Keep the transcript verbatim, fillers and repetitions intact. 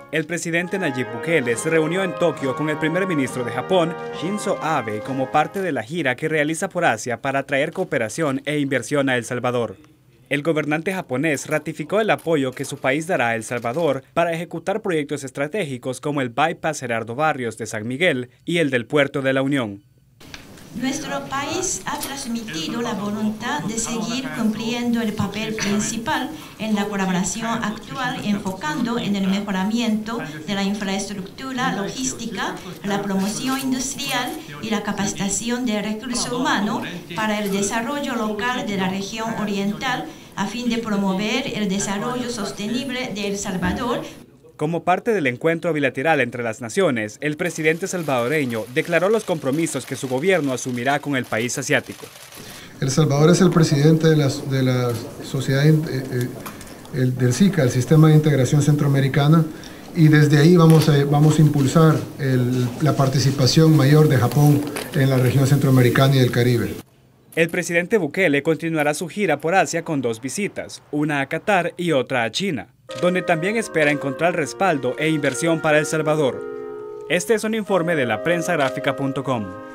El presidente Nayib Bukele se reunió en Tokio con el primer ministro de Japón, Shinzo Abe, como parte de la gira que realiza por Asia para atraer cooperación e inversión a El Salvador. El gobernante japonés ratificó el apoyo que su país dará a El Salvador para ejecutar proyectos estratégicos como el Bypass Gerardo Barrios de San Miguel y el del Puerto de la Unión. Nuestro país ha transmitido la voluntad de seguir cumpliendo el papel principal en la colaboración actual, enfocando en el mejoramiento de la infraestructura logística, la promoción industrial y la capacitación de recursos humanos para el desarrollo local de la región oriental, a fin de promover el desarrollo sostenible de El Salvador. Como parte del encuentro bilateral entre las naciones, el presidente salvadoreño declaró los compromisos que su gobierno asumirá con el país asiático. El Salvador es el presidente de la, de la sociedad eh, eh, el, del SICA, el Sistema de Integración Centroamericana, y desde ahí vamos a, vamos a impulsar el, la participación mayor de Japón en la región centroamericana y del Caribe. El presidente Bukele continuará su gira por Asia con dos visitas, una a Qatar y otra a China, donde también espera encontrar respaldo e inversión para El Salvador. Este es un informe de la prensa gráfica punto com.